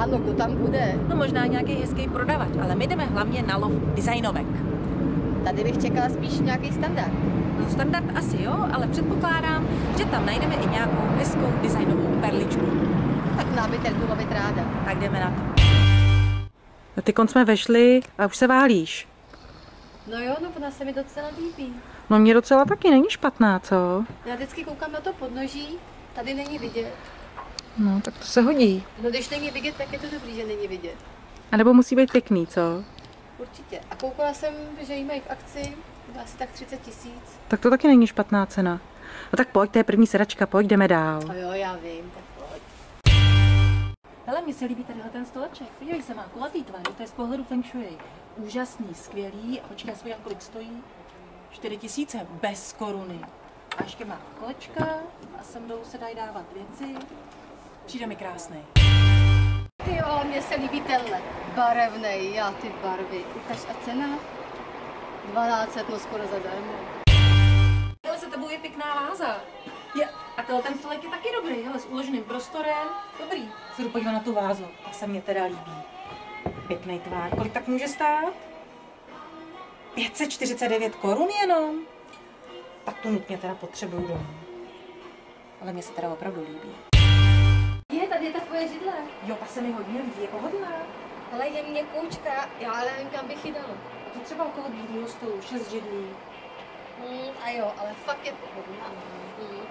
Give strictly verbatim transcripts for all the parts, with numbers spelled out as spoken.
ráno, kdo tam bude? No možná nějaký hezký prodavač, ale my jdeme hlavně na lov designovek. Tady bych čekala spíš nějaký standard. No standard asi jo, ale předpokládám, že tam najdeme i nějakou hezkou designovou perličku. Tak nám by ten lovit ráda. Tak jdeme na to. A ty konc jsme vešli a už se válíš. No jo, no ona se mi docela líbí. No mě docela taky není špatná, co? Já vždycky koukám na to podnoží, tady není vidět. No, tak to se hodí. No když není vidět, tak je to dobrý, že není vidět. A nebo musí být pěkný, co? Určitě. A koukala jsem, že jí mají v akci asi tak třicet tisíc. Tak to taky není špatná cena. No tak pojď, to je první sedačka, pojď, jdeme dál. No jo, já vím, tak pojď. Hele, mně se líbí tadyhle ten stoleček. Podívej se, má kulatý tvar, to je z pohledu feng shui. Úžasný, skvělý. A počkej, svůj, kolik stojí? čtyři tisíce, bez koruny. A ještě má kolečka a sem dolů se dají dávat věci. Přijde mi krásný. Ty jo, mně se líbí tenhle. Barevnej, já ty barvy. Ukaž a cena? dvanáct set, no skoro zadarmo. Ale za tebou je pěkná váza. Je, a tenhle ten stolek je taky dobrý, hele, s uloženým prostorem. Dobrý. Se jdu podívat na tu vázu, ta se mně teda líbí. Pěkný tvár. Kolik tak může stát? pět set čtyřicet devět korun jenom? Tak to nutně teda potřebuju domů. Ale mě se teda opravdu líbí. Je, tady je ta tvoje židle. Jo, ta se mi hodně líbí, je pohodlná. Ale je mě koučka, já ale nevím, kam bych ji dala. To třeba okolo bílého stolu, šest židlí. Hmm, a jo, ale fakt je pohodlná. Hmm.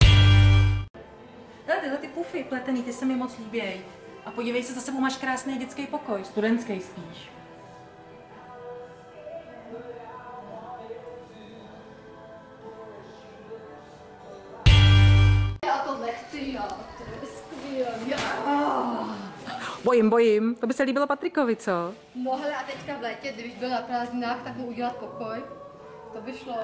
Hele, tyhle ty pufy pletený, ty se mi moc líbějí. A podívej se, za sebou máš krásný dětský pokoj, studentský spíš. Já to nechci, já, to je skvělý. Oh. Bojím, bojím. To by se líbilo Patrikovi, co? No hele, a teďka v létě, když byl na prázdninách, tak mu udělat pokoj. To by šlo.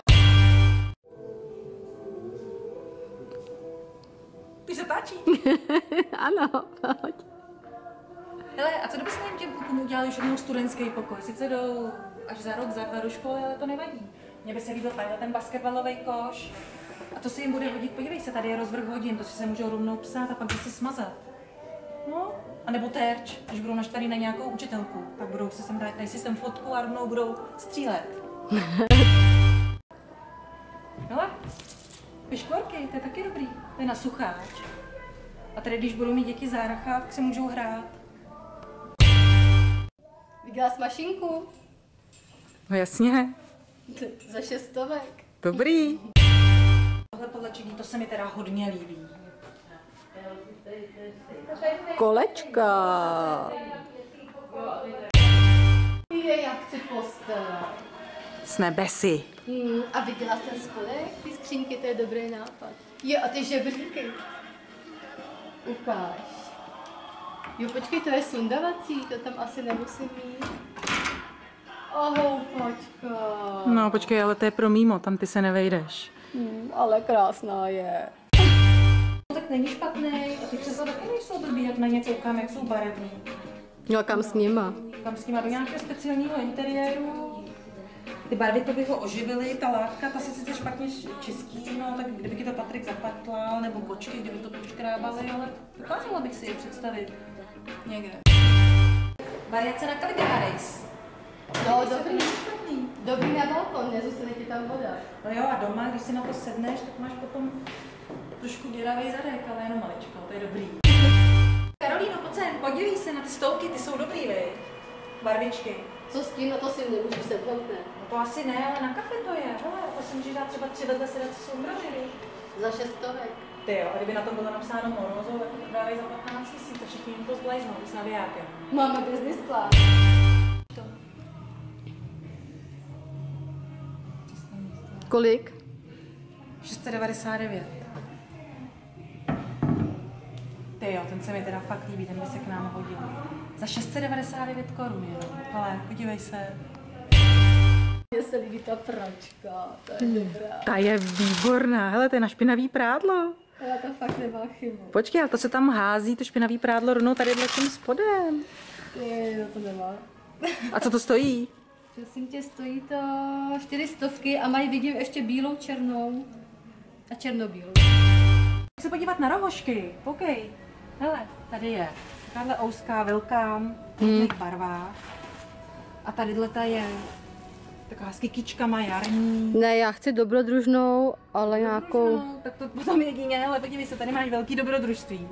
Ty se táčí. Ano, pojď. Hele, a co kdybychom jim těm klukům udělali už jednou studentský pokoj? Sice jdou až za rok, za dva do školy, ale to nevadí. Mně by se líbil tady ten basketbalový koš. A to se jim bude hodit, podívej se, tady je rozvrh hodin, to si se můžou rovnou psát a pak zase smazat. No, a nebo terč, když budou naštvaný na nějakou učitelku, tak budou se sem dát, dají si sem fotku a rovnou budou střílet. Hele, piškvorky, to je taky dobrý, to je na sucháč. A tady, když budou mít děti záracha, tak se můžou hrát. Viděla jsi mašinku? No jasně. Za šestovek. Dobrý. Tohle podlečení, to se mi teda hodně líbí. Kolečka. Je, jak chci postel. S nebesy. Hmm, a viděla jsi ten spodek? Ty skřínky, to je dobrý nápad. Jo, a ty žebříky. Ukáž. Jo, počkej, to je sundavací, to tam asi nemusím mít. Ahoj, počka. No počkej, ale to je pro mimo, tam ty se nevejdeš. Hmm, ale krásná je. Tak není špatný, a ty křesla taky nejsou blbý, jak na ně koukám, jak jsou barevný. No kam s nima? Tam s nima do nějakého speciálního interiéru. Ty barvy to by ho oživily, ta látka, ta se sice špatně čistí, no tak kdyby ti to Patrik zapatlal, nebo kočky, kdyby to poškrábali, ale dokázala bych si je představit někde. Variace na Caligularis. No, dobrý. Dobrý na balkon, nezůstane ti tam voda. No jo, a doma, když si na to sedneš, tak máš potom trošku děravý zadek, ale jenom maličko, to je dobrý. Karolíno, pojď sem, podívej se na ty stolky, ty jsou dobrý, vy. Barvičky. Co s tím, no to si nemůžu sednout, ne? No to asi ne, ale na kafe to je, hele, to si můžeš dát třeba tři vedle sedací soumražiny. Za šestovek. Ty jo, a kdyby na to bylo napsáno Morozo, tak to prodávají za patnáct tisíc, to všichni jim to zblajznou, s navijákem. Máme business plán. Kolik? šest set devadesát devět. Ty jo, ten se mi teda fakt líbí, ten by se k nám hodil. Za šest set devadesát devět korun jenom. Ale podívej se. Mně se líbí ta pračka, to je dobrá. Ta je výborná, hele, to je na špinavý prádlo. Ale ta fakt nemá chybu. Počkej, ale to se tam hází, to špinavý prádlo rovnou tady tím spodem. Ty, no to nemá. A co to stojí? Prosím tě, stojí to čtyři stovky a mají, vidím, ještě bílou, černou a černobílou. Chci se podívat na rohošky, OK. Hele, tady je Tahle ouská, velká, v různých barvách. A tadyhle ta je taková s kytičkama, jarní. Ne, já chci dobrodružnou, ale nějakou... No, tak to potom jedině, ale podívej se, tady máš velký dobrodružství.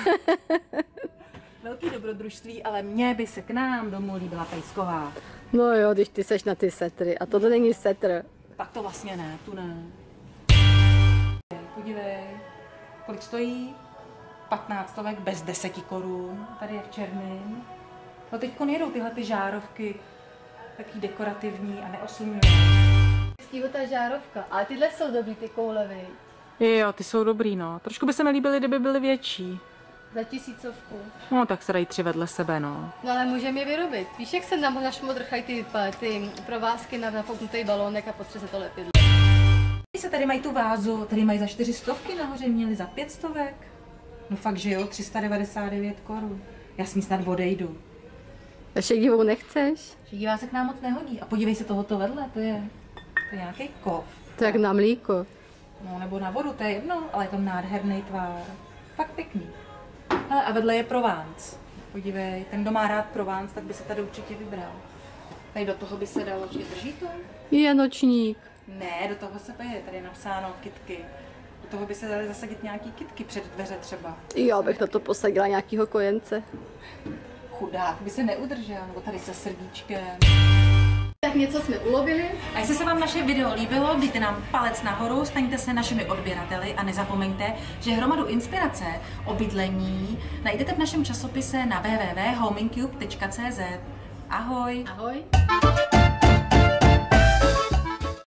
Velký dobrodružství, ale mně by se k nám domů líbila pejsková. No jo, když ty seš na ty setry. A toto není setr. Tak to vlastně ne, tu ne. Podívej, kolik stojí? patnáct stovek bez deseti korun. Tady je v černém. No teď jedou tyhle ty žárovky, taky dekorativní a neoslňují. Vždycky ta žárovka, ale tyhle jsou dobrý, ty koule, viď? Jo, ty jsou dobrý, no. Trošku by se mi líbily, kdyby byly větší. Za tisícovku. No, tak se dají tři vedle sebe, no. No ale můžeme je vyrobit. Víš, jak se nám našmodrchají ty, ty provázky na nafouknutý balónek a potře se to lepidlo. Se tady mají tu vázu, tady mají za čtyři stovky, nahoře měli za pět stovek. No fakt, že jo, tři sta devadesát devět korun. Já s ní snad odejdu. A šedivou nechceš? Dívá se k nám moc nehodí. A podívej se tohoto vedle, to je, to je nějaký kov. To jak na mlíko. No nebo na vodu, to je jedno, ale je to nádherný tvár. Fakt pěkný. Hele, a vedle je Provence. Podívej, ten, kdo má rád Provence, tak by se tady určitě vybral. Tady do toho by se dalo, že drží to? Je nočník. Ne, do toho se pije, tady je napsáno kytky. Do toho by se dali zasadit nějaký kytky před dveře třeba. Jo, bych na to posadila nějakýho kojence. Chudák by se neudržel, nebo tady se srdíčkem. Tak něco jsme ulovili. A jestli se vám naše video líbilo, dejte nám palec nahoru, staňte se našimi odběrateli a nezapomeňte, že hromadu inspirace o bydlení najdete v našem časopise na w w w tečka homeincube tečka c z. Ahoj! Ahoj.